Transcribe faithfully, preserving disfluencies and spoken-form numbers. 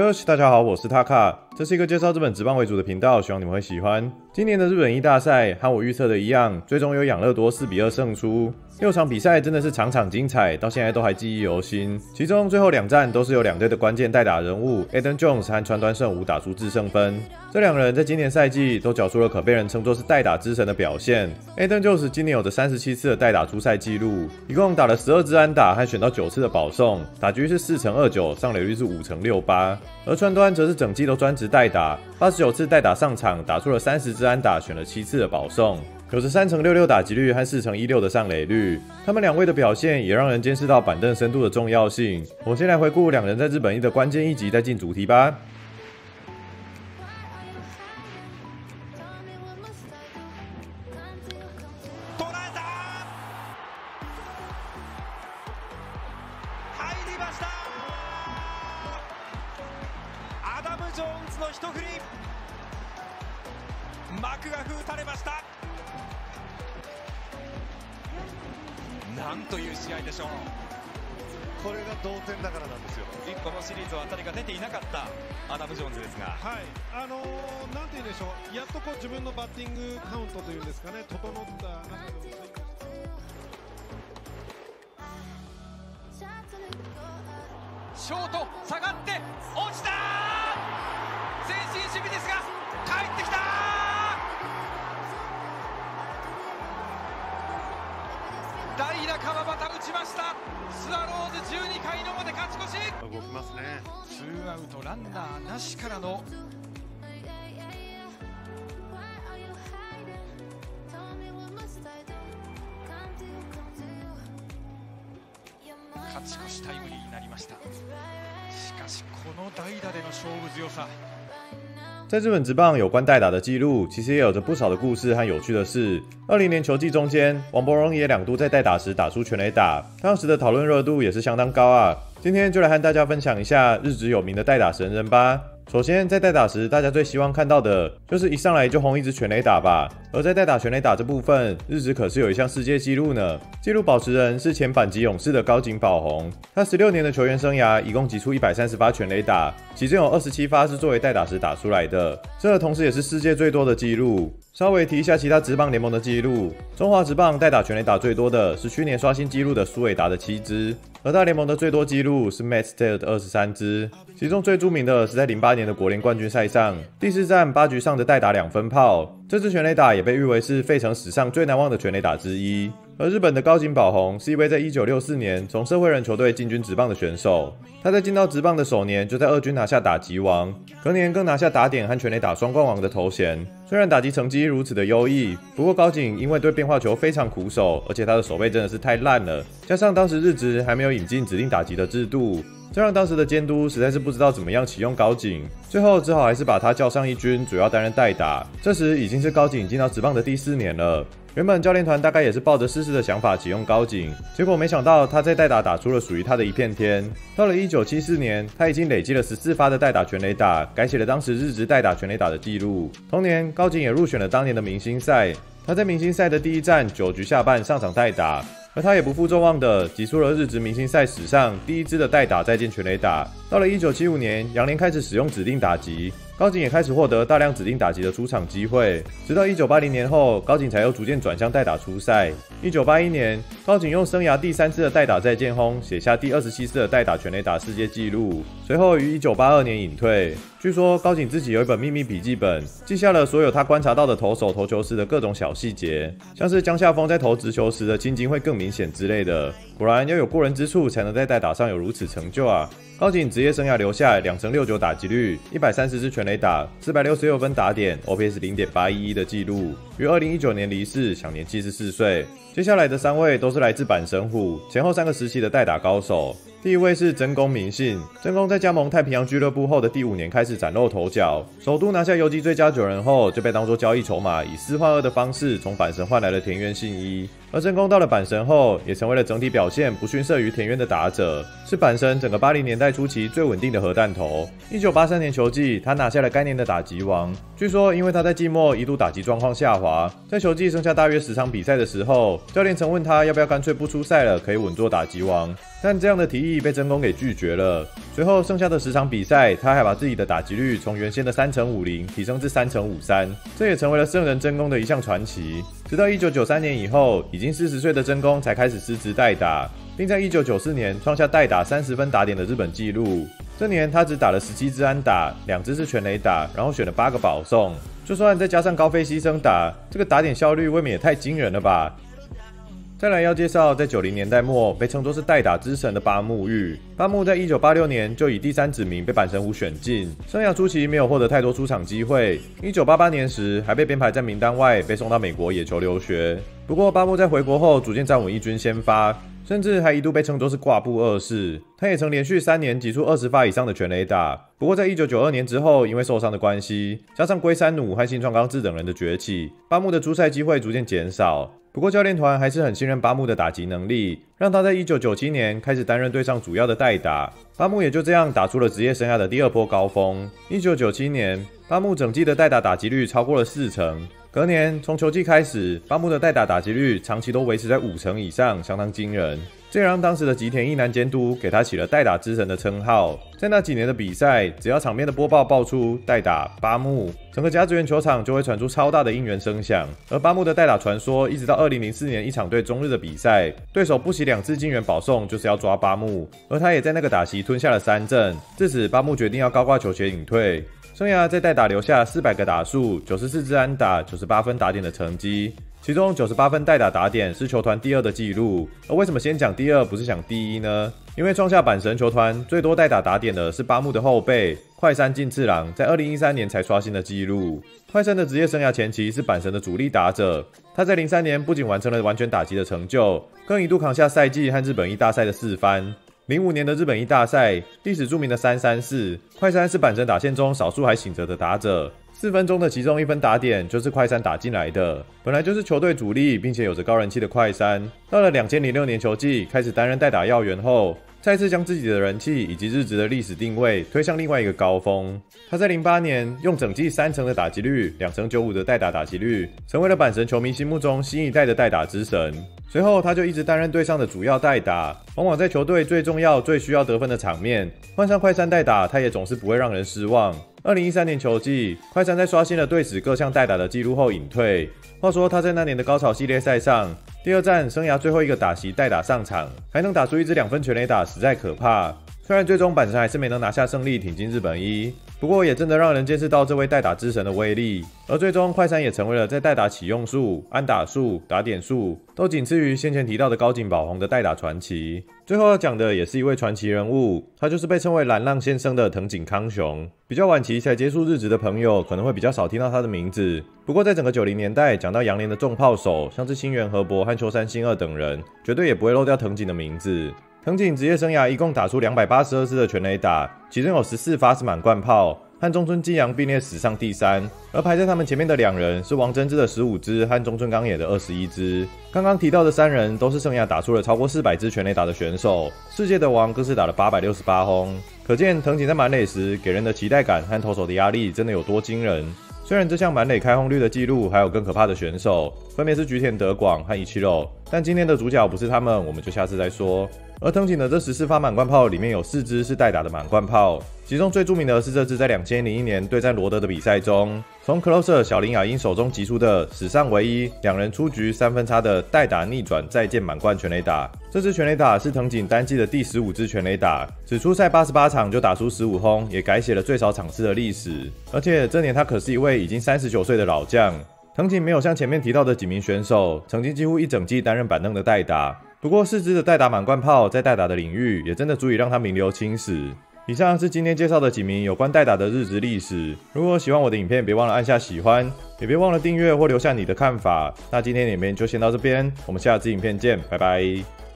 哟，大家好，我是 Taka， 这是一个介绍日本职棒为主的频道，希望你们会喜欢。今年的日本一大赛和我预测的一样，最终由养乐多四比二胜出。六场比赛真的是场场精彩，到现在都还记忆犹新。其中最后两战都是由两队的关键代打人物 Adam Jones 和川端胜吾打出制胜分。这两人在今年赛季都缴出了可被人称作是代打之神的表现。Adam Jones 今年有着三十七次的代打出赛记录，一共打了十二支安打和选到九次的保送，打局是四成二九，上垒率是五成六八。而川端则是整季都专职代打，八十九次代打上场，打出了三十支安打，选了七次的保送，有着三成六六打击率和四成一六的上垒率。他们两位的表现也让人见识到板凳深度的重要性。我先来回顾两人在日本一的关键一集，再进主题吧。 ジョーンズの一振り、マクガフ打たれました。なんという試合でしょう。 これが同点だからなんですよ。 このシリーズは当たりが出ていなかったアダム・ジョーンズですが、 はい、あのー、なんて言うんでしょう、やっとこう自分のバッティングカウントというんですかね、整った中でのショート下がって落ちた。前進守備ですが帰ってきた。代打川端打ちました。スワローズじゅうにかいの表勝ち越し。 動きますね。 ツーアウトランナーなしからの勝ち越しタイムリーになりました。しかしこの代打での勝負強さ。 在日本职棒有关代打的记录，其实也有着不少的故事和有趣的事。二零年球季中间，王柏荣也两度在代打时打出全垒打，当时的讨论热度也是相当高啊。今天就来和大家分享一下日职有名的代打神人吧。首先，在代打时，大家最希望看到的就是一上来就轰一支全垒打吧。而在代打全垒打这部分，日职可是有一项世界纪录呢。纪录保持人是前阪急勇士的高井保宏，他十六年的球员生涯一共击出一百三十发全垒打，其中有二十七发是作为代打时打出来的，这同时也是世界最多的纪录。稍微提一下其他职棒联盟的纪录，中华职棒代打全垒打最多的是去年刷新纪录的苏伟达的七支，而大联盟的最多纪录是 Matt Stairs 的二十三支，其中最著名的是在零八年的国联冠军赛上，第四战八局上的代打两分炮，这支全垒打也被誉为是费城史上最难忘的全垒打之一。而日本的高井保宏是一位在一九六四年从社会人球队进军职棒的选手，他在进到职棒的首年就在二军拿下打击王，隔年更拿下打点和全垒打双冠王的头衔。虽然打击成绩如此的优异，不过高井因为对变化球非常苦手，而且他的手背真的是太烂了，加上当时日职还没有引进指定打击的制度，这让当时的监督实在是不知道怎么样启用高井，最后只好还是把他叫上一军，主要担任代打。这时已经是高井进到职棒的第四年了。原本教练团大概也是抱着试试的想法启用高井，结果没想到他在代打打出了属于他的一片天。到了一九七四年，他已经累积了十四发的代打全垒打，改写了当时日职代打全垒打的纪录。同年，高井也入选了当年的明星赛，他在明星赛的第一战九局下半上场代打，而他也不负众望的击出了日职明星赛史上第一支的代打再见全垒打。到了一九七五年，洋联开始使用指定打击，高井也开始获得大量指定打击的出场机会，直到一九八零年后，高井才又逐渐转向代打出赛。一九八一年，高井用生涯第三次的代打再见轰，写下第二十七次的代打全垒打世界纪录，随后于一九八二年隐退。据说高井自己有一本秘密笔记本，记下了所有他观察到的投手投球时的各种小细节，像是江夏峰在投直球时的青筋会更明显之类的。果然要有过人之处，才能在代打上有如此成就啊！高井职业生涯留下两成六九打击率、一百三十支全垒打、四百六十六分打点、O P S 零点八一一 的纪录，于二零一九年离世，享年七十四岁。接下来的三位都是来自阪神虎前后三个时期的代打高手。第一位是真宫明信，真宫在加盟太平洋俱乐部后的第五年开始崭露头角，首度拿下游击最佳九人后，就被当作交易筹码，以四换二的方式从阪神换来了田园信一。 而真宫到了阪神后，也成为了整体表现不逊色于田园的打者，是阪神整个八零年代初期最稳定的核弹头。一九八三年球季，他拿下了该年的打击王。据说，因为他在季末一度打击状况下滑，在球季剩下大约十场比赛的时候，教练曾问他要不要干脆不出赛了，可以稳坐打击王。但这样的提议被真宫给拒绝了。随后剩下的十场比赛，他还把自己的打击率从原先的三成五零提升至三成五三，这也成为了圣人真宫的一项传奇。直到一九九三年以后，已经四十岁的真宫才开始失职代打，并在一九九四年创下代打三十分打点的日本纪录。这年他只打了十七支安打，两支是全垒打，然后选了八个保送。就算再加上高飞牺牲打，这个打点效率未免也太惊人了吧！再来要介绍，在九零年代末被称作是代打之神的八木裕。八木在一九八六年就以第三指名被阪神虎选进，生涯初期没有获得太多出场机会。一九八八年时还被编排在名单外，被送到美国野球留学。不过八木在回国后逐渐站稳一军先发，甚至还一度被称作是挂布二世。他也曾连续三年击出二十发以上的全垒打。不过在一九九二年之后，因为受伤的关系，加上龟山弩和新庄刚志等人的崛起，八木的出赛机会逐渐减少。不过教练团还是很信任八木的打击能力，让他在一九九七年开始担任队上主要的代打。八木也就这样打出了职业生涯的第二波高峰。一九九七年，八木整季的代打打击率超过了四成。隔年从球季开始，八木的代打打击率长期都维持在五成以上，相当惊人。这也让当时的吉田一男监督给他起了代打之神的称号。在那几年的比赛，只要场边的播报爆出代打八木，整个甲子园球场就会传出超大的应援声响。而八木的代打传说，一直到二零零四年一场对中日的比赛，对手不惜两次进援保送，就是要抓八木，而他也在那个打席吞下了三振。自此，八木决定要高挂球鞋隐退。生涯在代打留下四百个打数、九十四支安打、九十八分打点的成绩。其中九十八分代打打点是球团第二的纪录，而为什么先讲第二不是讲第一呢？因为创下阪神球团最多代打打点的是八木的后辈快山进次郎，在二零一三年才刷新了纪录。快山的职业生涯前期是阪神的主力打者，他在零三年不仅完成了完全打击的成就，更一度扛下赛季和日本一大赛的四番。零五年的日本一大赛，历史著名的三三四，快山是阪神打线中少数还醒着的打者。四分钟的其中一分打点就是快山打进来的，本来就是球队主力，并且有着高人气的快山，到了二千零六年球季开始担任代打要员后，再次将自己的人气以及日职的历史定位推向另外一个高峰。他在零八年用整季三成的打击率、两成九五的代打打击率，成为了阪神球迷心目中新一代的代打之神。随后他就一直担任队上的主要代打，往往在球队最重要、最需要得分的场面，换上快山代打，他也总是不会让人失望。二零一三年球季，快山在刷新了队史各项代打的纪录后隐退。话说他在那年的高潮系列赛上，第二战生涯最后一个打席代打上场，还能打出一支两分全垒打，实在可怕。虽然最终阪神还是没能拿下胜利，挺进日本一，不过也真的让人见识到这位代打之神的威力。而最终快山也成为了在代打启用数、安打数、打点数都仅次于先前提到的高井保宏的代打传奇。最后要讲的也是一位传奇人物，他就是被称为蓝浪先生的藤井康雄。比较晚期才接触日职的朋友可能会比较少听到他的名字，不过在整个九零年代讲到洋联的重炮手，像是新垣和博和秋山新二等人，绝对也不会漏掉藤井的名字。藤井职业生涯一共打出两百八十二支的全垒打，其中有十四发是满贯炮，和中村纪阳并列史上第三。而排在他们前面的两人是王贞治的十五支和中村刚也的二十一支。刚刚提到的三人都是生涯打出了超过四百支全垒打的选手，世界的王更是打了八百六十八轰。可见藤井在满垒时给人的期待感和投手的压力真的有多惊人。虽然这项满垒开轰率的记录还有更可怕的选手，分别是菊田德广和Ichiro，但今天的主角不是他们，我们就下次再说。而藤井的这十四发满贯炮里面有四支是代打的满贯炮，其中最著名的是这支在二千零一年对战罗德的比赛中，从 closer 小林雅英手中击出的史上唯一两人出局三分差的代打逆转再见满贯全垒打。这支全垒打是藤井单季的第十五支全垒打，只出赛八十八场就打出十五轰，也改写了最少场次的历史。而且这年他可是一位已经三十九岁的老将。藤井没有像前面提到的几名选手，曾经几乎一整季担任板凳的代打。不过四支的代打满贯炮在代打的领域也真的足以让他名留青史。以上是今天介绍的几名有关代打的日职历史。如果喜欢我的影片，别忘了按下喜欢，也别忘了订阅或留下你的看法。那今天的影片就先到这边，我们下支影片见，拜拜。